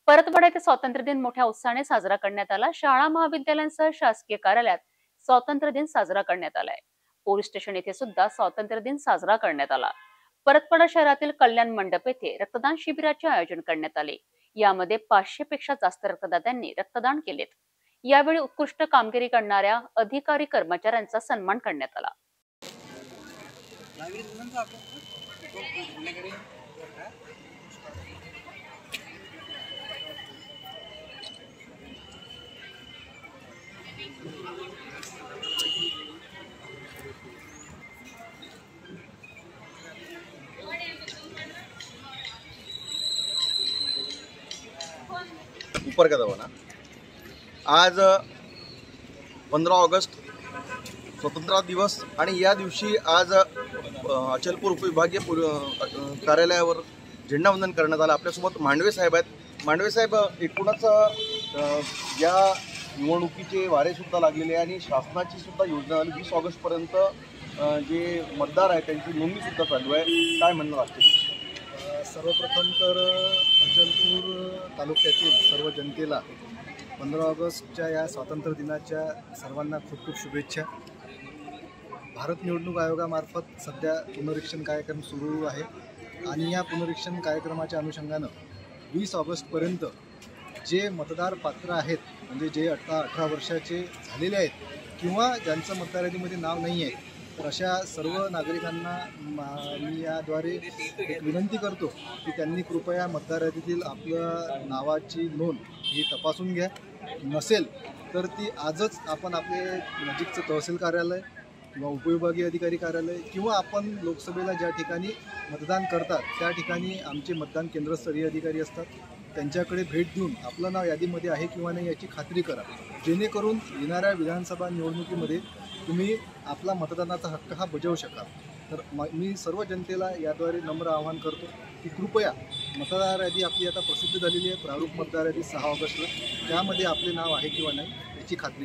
परतवाडा येथे स्वातंत्र्य दिन मोठ्या उत्साहाने साजरा करण्यात आला। शाळा महाविद्यालयांसह शासकीय कार्यालयात स्वातंत्र्य दिन साजरा करण्यात आलाय। पोलीस स्टेशन येथे सुद्धा स्वातंत्र्य दिन साजरा करण्यात आला। परतवाडा शहरातील कल्याण मंडप येथे रक्तदान शिबिराचे आयोजन करण्यात आले। यामध्ये 500 पेक्षा जास्त रक्तदात्यांनी रक्तदान केलेत। यावेळी उत्कृष्ट कामगिरी करणाऱ्या अधिकारी कर्मचाऱ्यांचा सन्मान करण्यात आला। ऊपर का दवाना आज 15 ऑगस्ट स्वतंत्र दिवस आणि या दिवशी आज अचलपूर उपविभागीय कार्यालयावर झेंडावंदन करण्यात आलं। आपल्यासोबत मांडवे साहेब आहेत। मांडवे साहेब, एकूणच या निवडणुकीचे वारे सुद्धा लागलेले आहे आणि शासनाची सुद्धा योजना 20 ऑगस्टपर्यंत जे मतदार आहेत त्यांची नोंदणी सुद्धा चालू आहे। काय म्हणणं वाटतं? सर्वप्रथम तर अचलपूर तालुक्यातील सर्व जनतेला 15 ऑगस्टच्या या स्वातंत्र्य दिनाच्या सर्वांना खूप खूप शुभेच्छा। भारत निवडणूक आयोगामार्फत सध्या पुनरीक्षण कार्यक्रम सुरू आहे आणि या पुनरीक्षण कार्यक्रमाच्या अनुषंगानं 20 ऑगस्टपर्यंत जे मतदार पात्र आहेत, म्हणजे जे 18 वर्षाचे झालेले आहेत किंवा ज्यांचं मतदार यादीमध्ये नाव नाही आहे, तर अशा सर्व नागरिकांना मी याद्वारे एक विनंती करतो की त्यांनी कृपया मतदार यादीतील आपल्या नावाची नोंद ही तपासून घ्या। नसेल तर ती आजच आपण आपले नजीकचं तहसील कार्यालय किंवा उपविभागीय अधिकारी कार्यालय किंवा आपण लोकसभेला ज्या ठिकाणी मतदान करतात त्या ठिकाणी आमचे मतदान केंद्रस्तरीय अधिकारी असतात, त्यांच्याकडे भेट देऊन आपलं नाव यादीमध्ये आहे किंवा नाही याची खात्री करा, जेणेकरून येणाऱ्या विधानसभा निवडणुकीमध्ये तुम्ही आपला मतदानाचा हक्क हा बजावू शकाल। तर मी सर्व जनतेला याद्वारे नम्र आवाहन करतो की कृपया मतदार यादी आपली आता प्रसिद्ध झालेली आहे, प्रारूप मतदार यादी 6 ऑगस्टला, त्यामध्ये आपले नाव आहे किंवा नाही याची खात्री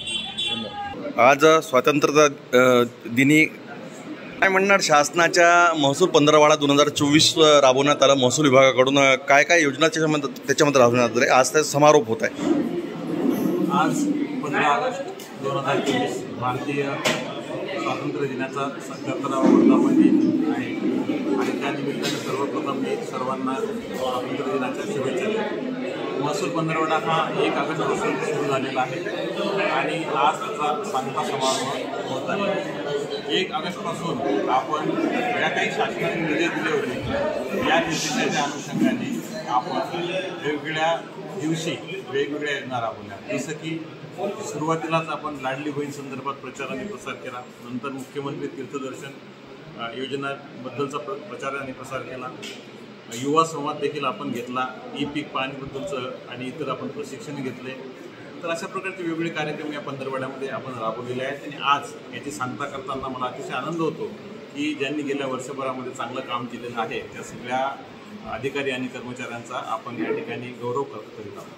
करा। आज स्वातंत्र्य दिनी काय म्हणणार, शासनाच्या महसूल पंधरवाडा 2024 राबवण्यात आला महसूल विभागाकडून, काय काय योजना त्याच्यामध्ये राबवण्यात आल्या? आज त्याचा समारोप होत आहे। आज 15 ऑगस्ट 2024 भारतीय स्वातंत्र्य दिनाचा 77वा वर्धापन दिन आहे आणि त्या निमित्ताने सर्वप्रथम मी सर्वांना स्वातंत्र्य दिनाच्या शुभेच्छा देतो। महसूल पंधरवडा हा 1 ऑगस्टपासून सुरू झालेला आहे आणि आज त्याचा सांगता समारोह होत आहे। 1 ऑगस्टपासून आपण ज्या काही शासनाने निर्देश दिले होते या निर्देशाच्या अनुषंगाने आपण वेगवेगळ्या दिवशी वेगवेगळ्या योजना राबवल्या। जसं की सुरुवातीलाच आपण लाडली बहीण संदर्भात प्रचार आणि प्रसार केला, नंतर मुख्यमंत्री तीर्थदर्शन योजनाबद्दलचा प्रचार आणि प्रसार केला, युवा संवाद देखील आपण घेतला, ई पीक पाणीबद्दलचं आणि इतर आपण प्रशिक्षण घेतले। तर अशा प्रकारचे वेगवेगळे कार्यक्रम या पंधरवड्यामध्ये आपण राबवलेले आहेत आणि आज याची सांगता करताना मला अतिशय आनंद होतो की ज्यांनी गेल्या वर्षभरामध्ये चांगलं काम केलेलं आहे त्या सगळ्या अधिकारी आणि कर्मचाऱ्यांचा आपण या ठिकाणी गौरव करीत आहोत।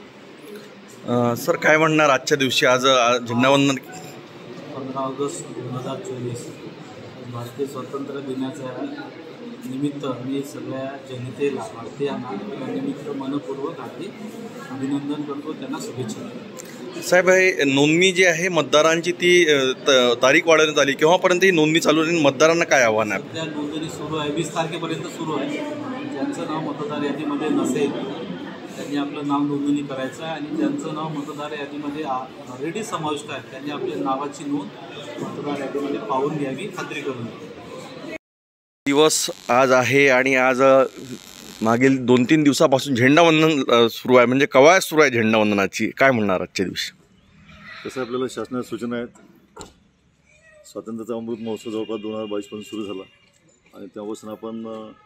सर, काय म्हणणार आजच्या दिवशी? आज झेंडावंदन 15 ऑगस्ट 2024 भारतीय स्वातंत्र्य दिनाच्या निमित्त मी सगळ्या जनतेला, भारतीयांना निमित्त मनपूर्वक हार्दिक अभिनंदन करतो, त्यांना शुभेच्छा देतो। साहेब, हे नोंदणी जी आहे मतदारांची ती तारीख वाढवण्यात आली, केव्हापर्यंत ही नोंदणी चालू आहे? मतदारांना काय आव्हान आहे? सध्या नोंदणी सुरू आहे, 20 तारखेपर्यंत सुरू आहे। ज्यांचं नाव मतदार यादीमध्ये नसेल त्यांनी आपलं नाव नोंदणी करायचं आहे आणि ज्यांचं नाव मतदार यादीमध्ये ऑलरेडी समाविष्ट आहे त्यांनी आपल्या नावाची नोंद मतदार यादीमध्ये पाहून घ्यावी, खात्री करून घ्यावी। दिवस आज आहे आणि आज मागील 2-3 दिवसापासून झेंडावंदन सुरू आहे, म्हणजे कवायत सुरू आहे झेंडावंदनाची, काय म्हणणार आजच्या दिवशी? तसं आपल्याला शासनाच्या सूचना आहेत। स्वातंत्र्याचा अमृत महोत्सव जवळपास 2022 पासून सुरू झाला आणि तेव्हापासून आपण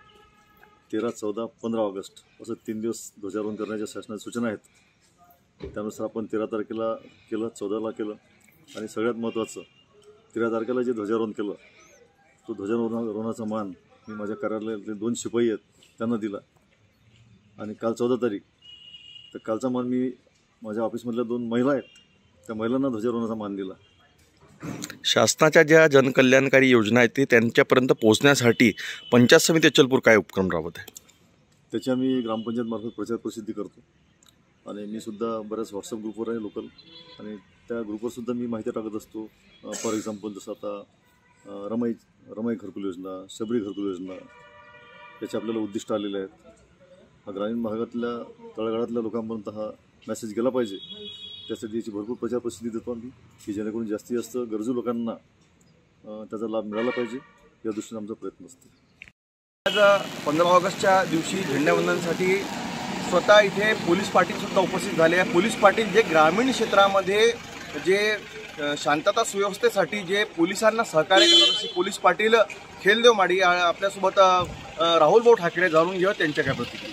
13, 14, 15 ऑगस्ट असं 3 दिवस ध्वजारोहण करण्याच्या शासनाच्या सूचना आहेत। त्यानुसार आपण 13 तारखेला केलं, 14ला केलं आणि सगळ्यात महत्त्वाचं 13 तारखेला जे ध्वजारोहण केलं तो ध्वजारोहणाचा मान मी माझ्या कार्यालयातले 2 शिपाई आहेत त्यांना दिला आणि काल 14 तारीख तर कालचा मान मी माझ्या ऑफिसमधल्या 2 महिला आहेत त्या महिलांना ध्वजारोहणाचा मान दिला। शासनाच्या ज्या जनकल्याणकारी योजना आहेत ते त्यांच्यापर्यंत पोहोचण्यासाठी पंचायत समिती अचलपूर काय उपक्रम राबवत आहे? त्याची आम्ही ग्रामपंचायतमार्फत प्रचार प्रसिद्धी करतो आणि मी सुद्धा बऱ्याच व्हॉट्सअप ग्रुपवर आहे लोकल, आणि त्या ग्रुपवर सुद्धा मी माहिती टाकत असतो. फॉर एक्झाम्पल जसं आता रमाई घरकुल योजना, शबरी घरकुल योजना, याचे आपल्याला उद्दिष्ट आलेले आहेत. ग्रामीण भागातल्या तळागाळातल्या लोकांपर्यंत हा मेसेज गेला पाहिजे, त्यासाठी याची भरपूर प्रचार प्रसिद्धी देतो आम्ही, की जेणेकरून जास्तीत जास्त गरजू लोकांना त्याचा लाभ मिळाला पाहिजे, या दृष्टीने आमचा प्रयत्न असतो. आज 15 ऑगस्टच्या दिवशी झेंडावंदनासाठी स्वतः इथे पोलीस पाटीलसुद्धा उपस्थित झाले आहे. पोलीस पाटील जे ग्रामीण क्षेत्रामध्ये जे शांतता सुव्यवस्थेसाठी जे पोलिसांना सहकार्य करतात, असे पोलीस पाटील खेलदेव माडी आपल्यासोबत राहुल भाऊ ठाकरे, जाणून घेऊया त्यांच्या काय प्रतिक्रिया.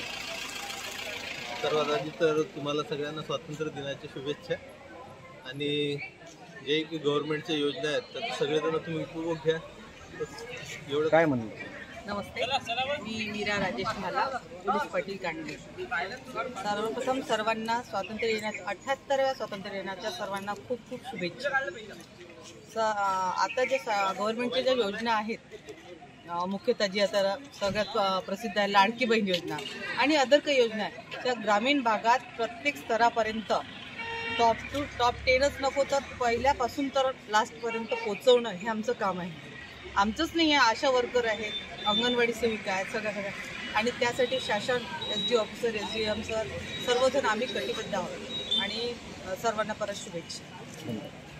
सर्वात आधी तर तुम्हाला सगळ्यांना स्वातंत्र्य दिनाच्या शुभेच्छा. आणि जे की गव्हर्नमेंटच्या योजना आहेत तर सगळेजण तुम्ही उपभोग घ्या. एवढं काय म्हणलं. नमस्ते, मी मीरा राजेश भाला, पोलीस पाटील कांडे. सर्वप्रथम सर्वांना स्वातंत्र्य दिनाच्या 78व्या स्वातंत्र्य दिनाच्या सर्वांना खूप खूप शुभेच्छा. आता जे गव्हर्नमेंटच्या ज्या योजना आहेत, मुख्यतः जी आता सगळ्यात प्रसिद्ध आहे लाडकी बहीण योजना आणि अदर काही योजना आहेत, त्या ग्रामीण भागात प्रत्येक स्तरापर्यंत टॉप टू टॉप 10च नको तर पहिल्यापासून तर लास्टपर्यंत पोचवणं हे आमचं काम आहे. आमचंच नाही आहे, आशा वर्कर आहेत, अंगणवाडी सेविका आहेत, सगळ्या आणि त्यासाठी शासन, SG ऑफिसर, SGM सर, सर्वजण आम्ही कटिबद्ध आहोत आणि सर्वांना परत शुभेच्छा.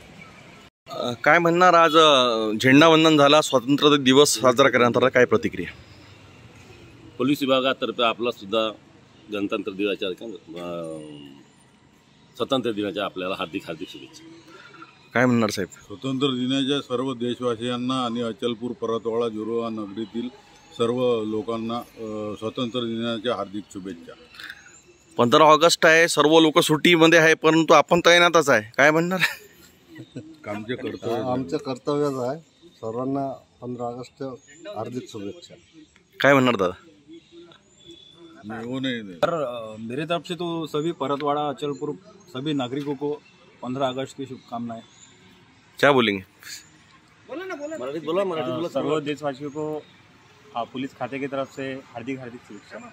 काय म्हणणार, आज झेंडावंदन झाला, स्वातंत्र्य दिवस साजरा करण्यात आला, काय प्रतिक्रिया. पोलीस विभागातर्फे आपला सुद्धा गणतंत्र दिनाच्या स्वातंत्र्य दिनाच्या आपल्याला हार्दिक शुभेच्छा. काय म्हणणार साहेब. स्वातंत्र्य दिनाच्या सर्व देशवासियांना आणि अचलपूर परतवाडा जुरोहा नगरीतील सर्व लोकांना स्वातंत्र्य दिनाच्या हार्दिक शुभेच्छा. 15 ऑगस्ट आहे, सर्व लोक सुट्टीमध्ये आहे, परंतु आपण तैनातच आहे, काय म्हणणार. आमचं कर्तव्यच आहे. सर्वांना 15 ऑगस्ट हार्दिक शुभेच्छा. काय म्हणणार दादा. मेरे तरफ से तो सभी परतवाड़ा अचलपुर सभी नागरिकों को 15 अगस्त की शुभकामनाएं. क्या बोलेंगे. बोला. सर्व देशवासियों को पुलिस खाते की तरफ से हार्दिक शुभेच्छा.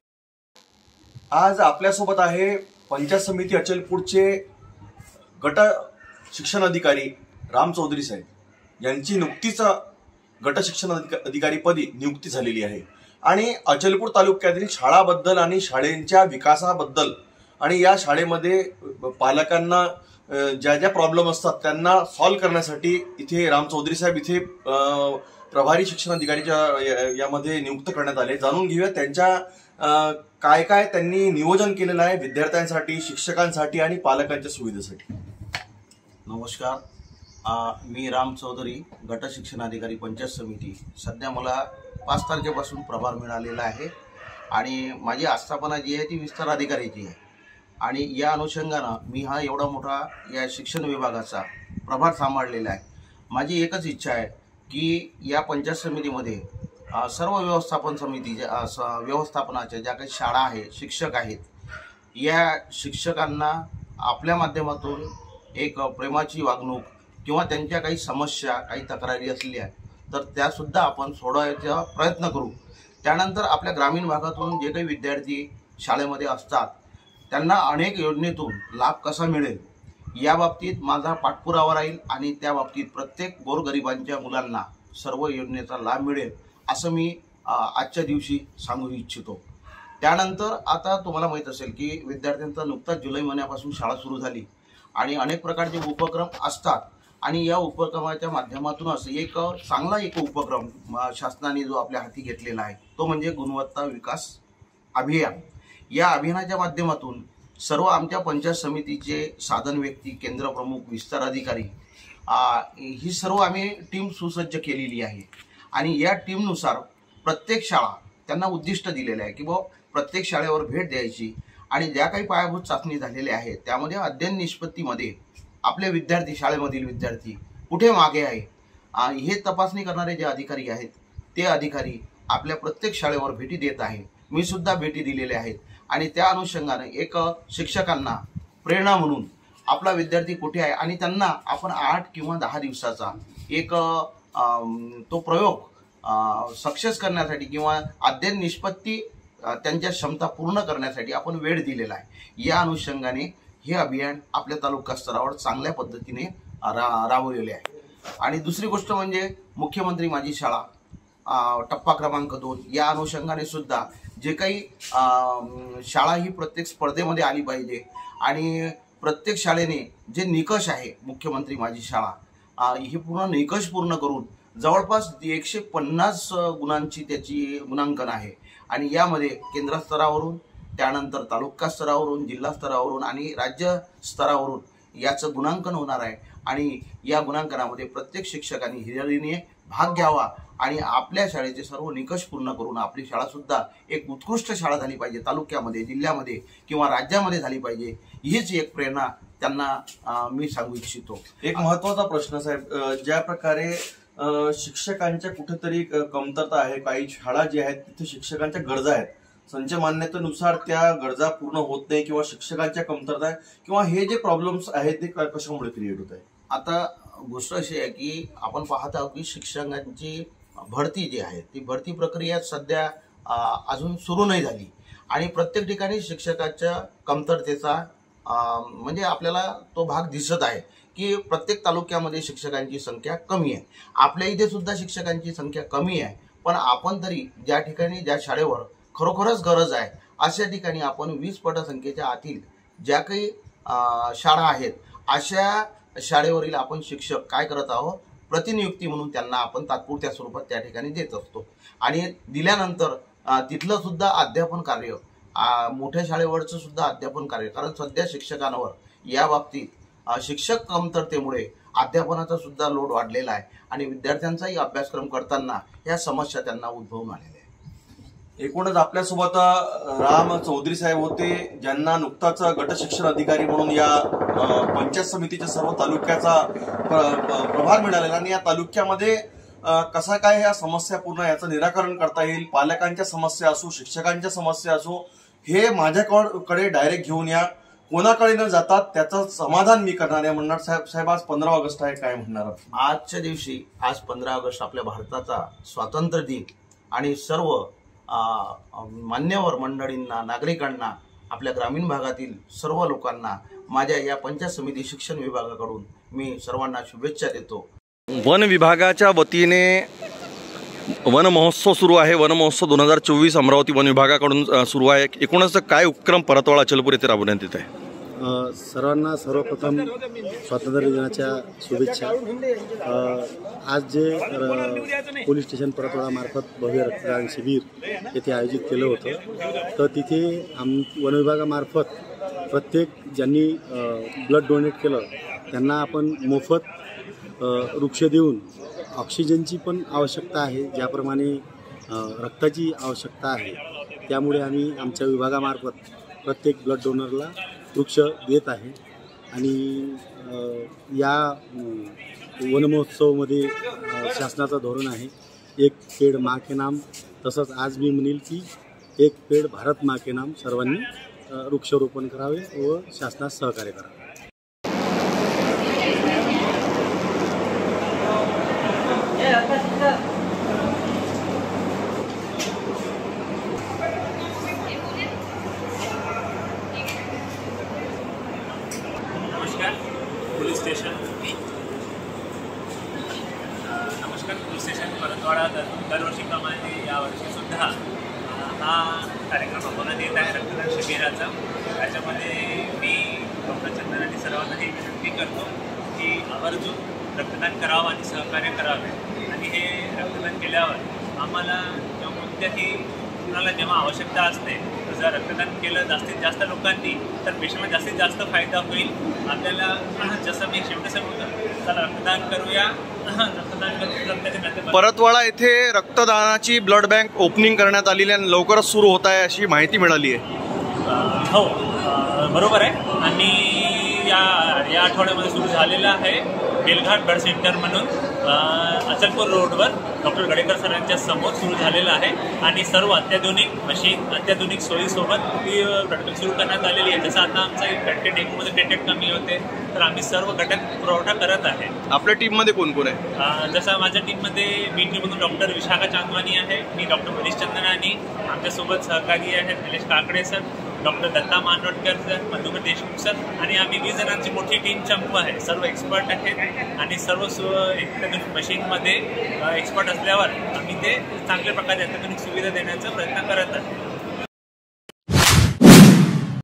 आज आपल्यासोबत आहे पंचायत समिती अचलपूरचे गट शिक्षण अधिकारी राम चौधरी साहेब, यांची नुकतीच गट शिक्षण अधिकारी पदी नियुक्ती झालेली आहे. आणि अचलपूर तालुक्यातील शाळाबद्दल आणि शाळेंच्या विकासाबद्दल आणि या शाळेमध्ये पालकांना ज्या ज्या प्रॉब्लेम असतात त्यांना सॉल्व्ह करण्यासाठी इथे राम चौधरी साहेब इथे प्रभारी शिक्षण अधिकारीच्या यामध्ये नियुक्त करण्यात आले. जाणून घेऊया त्यांच्या काय काय त्यांनी नियोजन केलेलं आहे विद्यार्थ्यांसाठी, शिक्षकांसाठी आणि पालकांच्या सुविधेसाठी. नमस्कार, मी राम चौधरी, गट शिक्षण अधिकारी पंचायत समिती. सध्या मला 5 तारखेपासून प्रभार मिळालेला आहे आणि माझी आस्थापना जी आहे ती विस्तार अधिकाऱ्याची आहे. आणि या अनुषंगानं मी हा एवढा मोठा या शिक्षण विभागाचा प्रभार सांभाळलेला आहे. माझी एकच इच्छा आहे की या पंचायत समितीमध्ये सर्व व्यवस्थापन समितीच्या व्यवस्थापनाच्या ज्या काही शाळा आहेत, शिक्षक आहेत, या शिक्षकांना आपल्या माध्यमातून एक प्रेमाची वागणूक किंवा त्यांच्या काही समस्या, काही तक्रारी असल्या तर त्यासुद्धा आपण सोडवायचा प्रयत्न करू. त्यानंतर आपल्या ग्रामीण भागातून जे काही विद्यार्थी शाळेमध्ये असतात त्यांना अनेक योजनेतून लाभ कसा मिळेल याबाबतीत माझा पाठपुरावा राहील आणि त्या बाबतीत प्रत्येक गोरगरिबांच्या मुलांना सर्व योजनेचा लाभ मिळेल असं मी आजच्या दिवशी सांगू इच्छितो. त्यानंतर आता तुम्हाला माहीत असेल की विद्यार्थ्यांचा नुकताच जुलै महिन्यापासून शाळा सुरू झाली आणि अनेक प्रकारचे उपक्रम असतात आणि या उपक्रमाच्या माध्यमातूनच एक चांगला उपक्रम शासनाने जो आपल्या हाती घेतलेला आहे तो म्हणजे गुणवत्ता विकास अभियान. या अभियानाच्या माध्यमातून सर्व आमच्या पंचायत समितीचे साधन व्यक्ती, केंद्र प्रमुख, विस्तार अधिकारी ही सर्व आम्ही टीम सुसज्ज केलेली आहे. आणि या टीमनुसार प्रत्येक शाळा त्यांना उद्दिष्ट दिलेलं आहे की प्रत्येक शाळेवर भेट द्यायची आणि ज्या काही पायाभूत चाचणी झालेल्या आहेत त्यामध्ये अध्ययन निष्पत्तीमध्ये आपले विद्यार्थी, शाळेमधील विद्यार्थी कुठे मागे आहे हे तपासणी करणारे जे अधिकारी आहेत ते अधिकारी आपल्या प्रत्येक शाळेवर भेटी देत आहे. मी सुद्धा भेटी दिलेल्या आहेत आणि त्या अनुषंगाने एक शिक्षकांना प्रेरणा म्हणून आपला विद्यार्थी कुठे आहे आणि त्यांना आपण 8 किंवा 10 दिवसाचा एक तो प्रयोग सक्सेस करण्यासाठी किंवा अध्ययन निष्पत्ती त्यांच्या क्षमता पूर्ण करण्यासाठी आपण वेळ दिलेला आहे। या अनुषंगाने हे अभियान आपल्या तालुका स्तरावर चांगल्या पद्धतीने राबवलेले आहे। आणि दुसरी गोष्ट म्हणजे मुख्यमंत्री माझी शाळा टप्पा क्रमांक 2 या अनुषंगाने सुद्धा जे काही शाळा ही प्रत्येक स्पर्धेमध्ये आली पाहिजे आणि प्रत्येक शाळेने जे निकष आहे मुख्यमंत्री माझी शाळा ही पूर्ण निकष पूर्ण करून जवळपास 150 गुणांची त्याची गुणांकन आहे। आणि यामध्ये केंद्र स्तरावरून, त्यानंतर तालुका स्तरावरून, जिल्हा स्तरावरून आणि राज्य स्तरावरून याचं गुणांकन होणार आहे। आणि या गुणांकनामध्ये प्रत्येक शिक्षकांनी हिरिरीने भाग घ्यावा आणि आपल्या शाळेचे सर्व निकष पूर्ण करून आपली शाळा सुद्धा एक उत्कृष्ट शाळा झाली पाहिजे, तालुक्यामध्ये, जिल्ह्यामध्ये किंवा राज्यामध्ये झाली पाहिजे, हीच एक प्रेरणा त्यांना मी सांगू इच्छितो। एक महत्त्वाचा प्रश्न साहेब, ज्या प्रकारे शिक्षकांच्या कुठेतरी कमतरता आहे, काही शाळा जी आहेत तिथे शिक्षकांच्या गरजा आहेत, संच मान्यतेनुसार त्या गरजा पूर्ण होत नाही किंवा शिक्षकांच्या कमतरता आहे किंवा हे जे प्रॉब्लेम्स आहेत ते कशामुळे क्रिएट होत आहे? आता गोष्ट अशी आहे की आपण पाहत आहोत की शिक्षकांची भरती जी आहे ती भरती प्रक्रिया सध्या अजून सुरू नाही झाली आणि प्रत्येक ठिकाणी शिक्षकाच्या कमतरतेचा म्हणजे आपल्याला तो भाग दिसत आहे की प्रत्येक तालुक्यामध्ये शिक्षकांची संख्या कमी आहे। आपल्या इथे सुद्धा शिक्षकांची संख्या कमी आहे, पण आपण तरी ज्या ठिकाणी ज्या शाळेवर खरोखरच गरज आहे अशा ठिकाणी आपण 20 पटसंख्येच्या आतील ज्या काही शाळा आहेत अशा शाळेवरील आपण शिक्षक काय करत आहोत, प्रतिनियुक्ती म्हणून त्यांना आपण तात्पुरत्या स्वरूपात त्या ठिकाणी देत असतो आणि दिल्यानंतर तिथलं सुद्धा अध्यापन कार्य, मोठ्या शाळेवरचं सुद्धा अध्यापन कार्य, कारण सध्या शिक्षकांवर या बाबतीत शिक्षक कमतरतेमुळे अध्यापनाचा सुद्धा लोड वाढलेला आहे आणि विद्यार्थ्यांचाही अभ्यासक्रम करताना या समस्या त्यांना उद्भवून आलेल्या आहेत। एकूणच आपल्यासोबत राम चौधरी साहेब होते, ज्यांना नुकताच गट शिक्षण अधिकारी म्हणून या पंचायत समितीच्या सर्व तालुक्याचा प्रभार मिळालेला आणि या तालुक्यामध्ये कसा काय ह्या समस्या पूर्ण याचं निराकरण करता येईल, पालकांच्या समस्या असो, शिक्षकांच्या समस्या असो, हे माझ्याकडे डायरेक्ट घेऊन या, कोणाकडे न जातात त्याचं समाधान मी करणार आहे म्हणणार। साहेब आज 15 ऑगस्ट आहे, काय म्हणणार? आजच्या दिवशी, आज 15 ऑगस्ट आपल्या भारताचा स्वातंत्र्य दिन आणि सर्व मान्यवर मंडळींना, नागरिकांना, आपल्या ग्रामीण भागातील सर्व लोकांना माझ्या या पंचायत समिती शिक्षण विभागाकडून मी सर्वांना शुभेच्छा देतो। वन विभागाच्या वतीने वन महोत्सव सुरू आहे। वन महोत्सव 2024 अमरावती वन विभागाकडून सुरू आहे। एकूणच काय उपक्रम परतवाडा अचलपूर येथे राबवण्यात येत आहे? सर्वांना सर्वप्रथम स्वातंत्र्य दिनाच्या शुभेच्छा। आज जे पोलीस स्टेशन परतवाडा मार्फत भव्य रक्तदान शिबिर येथे आयोजित केलं होतं, तर तिथे वन विभागामार्फत प्रत्येक ज्यांनी ब्लड डोनेट केलं त्यांना आपण मोफत वृक्ष देऊन, ऑक्सिजनची पण आवश्यकता आहे ज्याप्रमाणे रक्ताची आवश्यकता आहे, त्यामुळे आम्ही आमच्या विभागामार्फत प्रत्येक ब्लड डोनरला वृक्ष देत आहे। आणि या वन महोत्सवमध्ये शासनाचं धोरण आहे एक पेड माँ के नाम, तसंच आज मी म्हणेल की एक पेड भारत माँ के नाम, सर्वांनी वृक्षारोपण करावे व शासनास सहकार्य करावे। पोलीस स्टेशन परतवाडा दरवर्षीप्रमाणे यावर्षी सुद्धा हा कार्यक्रम राबवण्यात येत आहे रक्तदान शिबिराचा। त्याच्यामध्ये मी डॉक्टर चंदन आणि सर्वांना ही विनंती करतो की आवर्जून रक्तदान करावं आणि सहकार्य करावे। आणि हे रक्तदान केल्यावर आम्हाला कोणत्याही कुणाला जेव्हा आवश्यकता असते तर जर रक्तदान केलं जास्तीत जास्त लोकांनी तर पेशंटला जास्तीत जास्त फायदा होईल। आपल्याला जसं मी शेवटी सांगतो, चला रक्तदान करूया, रक्तदान करून परतवाडा येथे रक्तदानाची ब्लड बँक ओपनिंग करण्यात आलेली आणि लवकरच सुरू होत आहे अशी माहिती मिळाली आहे। हो, बरोबर आहे। आणि या आठवड्यामध्ये सुरू झालेलं आहे बेलघाट ब्लड सेंटर म्हणून अचलपूर रोडवर डॉक्टर गडेकर सरांच्या समोर सुरू झालेलं आहे आणि सर्व अत्याधुनिक मशीन, अत्याधुनिक सोयीसोबत ही प्रॉडक्ट सुरू करण्यात आलेली आहे. जसं आता आमचा घटके डेंग्यूमध्ये पेटेंट कमी होते, तर आम्ही सर्व घटक पुरवठा करत आहे. आपल्या टीममध्ये कोण कोण आहे? जसं माझ्या टीममध्ये बी टीममधून डॉक्टर विशाखा चांदवानी आहे, मी डॉक्टर मनीष चंदनानी, आमच्यासोबत सहकारी आहेत Nilesh Kakade sir, doctor Datta Manavatkar sir, Madhukar Deshmukh sir आणि आम्ही 20 जणांची मोठी टीम चंपू आहे. सर्व एक्सपर्ट आहेत आणि सर्व अत्याधुनिक मशीनमध्ये एक्सपर्ट असल्यावर आम्ही ते चांगल्या प्रकारे अत्याधुनिक सुविधा देण्याचा प्रयत्न करत आहे.